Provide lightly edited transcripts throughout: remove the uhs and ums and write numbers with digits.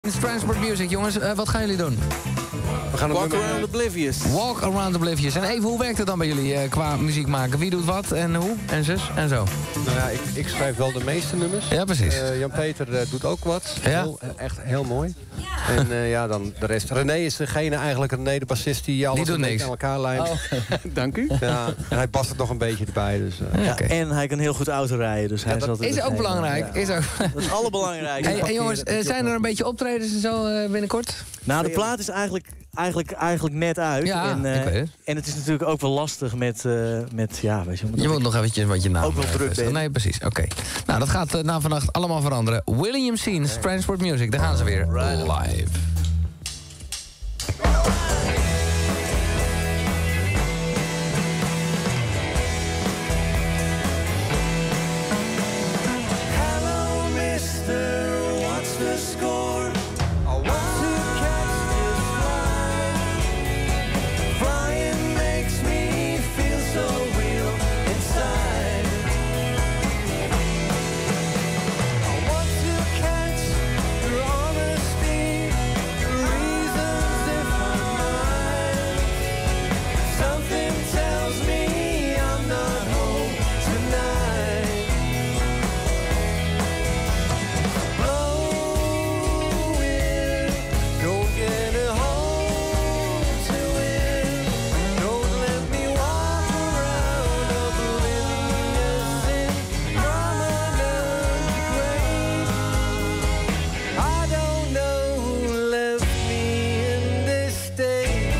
Transport Music, jongens, wat gaan jullie doen? We gaan Walk Around Oblivious. Walk Around Oblivious. En even, hoe werkt het dan bij jullie qua muziek maken? Wie doet wat en hoe en zus en zo? Nou ja, ik schrijf wel de meeste nummers. Ja, precies. Jan-Peter doet ook wat. Ja. Echt heel mooi. En ja, dan de rest. René is degene eigenlijk, René de bassist die alles doet een beetje niks. aan elkaar lijmt. Oh. Dank u. Ja, en hij past het nog een beetje erbij. Dus, Ja, Oké. en hij kan heel goed autorijden. Dus hij dat altijd Is ook degene. belangrijk. Ja. Is ook... Dat is het allerbelangrijkste. Hey, jongens, zijn er een beetje optredens en zo binnenkort? Nou, de plaat is eigenlijk net uit. Ja, en, ik weet het. En het is natuurlijk ook wel lastig met ja, weet je. Je moet nog eventjes wat je naam ook wel druk vestigen. ben. Nee, precies. Oké. Nou, dat gaat na vannacht allemaal veranderen. William Scenes, Transport Music. Daar gaan ze weer. Live. Hello, mister, what's the score? I want to catch this flight. Flying makes me feel so real inside. I want to catch your honesty, your reasons if I'm mine. Something tells me I'm not home tonight. Don't get a hold to it. Don't let me walk around oblivious in prominent grave. I don't know who left me in this state.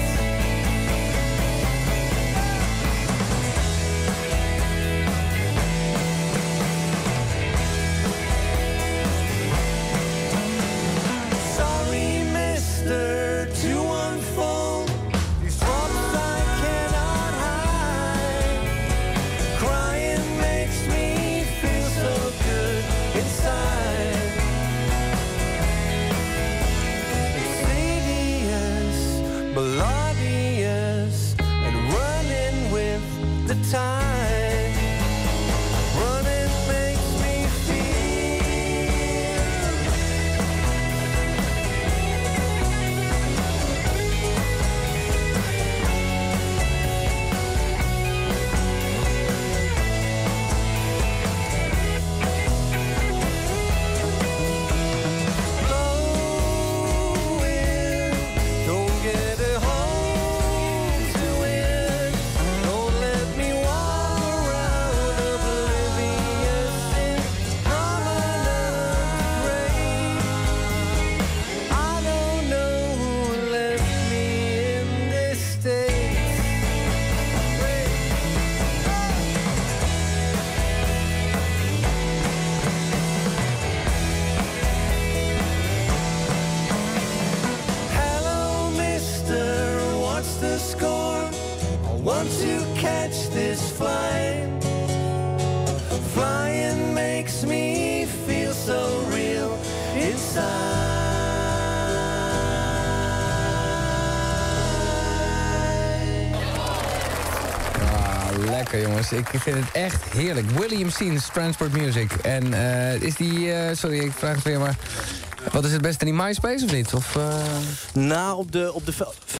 Sorry, mister, to unfold these thoughts I cannot hide. Crying makes me feel so good inside. Insidious, melodious, and running with the tide. Running makes me feel. Don't get a hold to it. Don't let me walk around oblivious in prominent grave. I don't know who left me in this state. Hello, mister, what's the score? I want to catch this flight. Flying makes me feel so real inside. Lekker, jongens. Ik vind het echt heerlijk. William Scenes, Transport Music. En is die... sorry, ik vraag het weer, maar... Wat is het beste, die MySpace of niet? Of, Nou, op de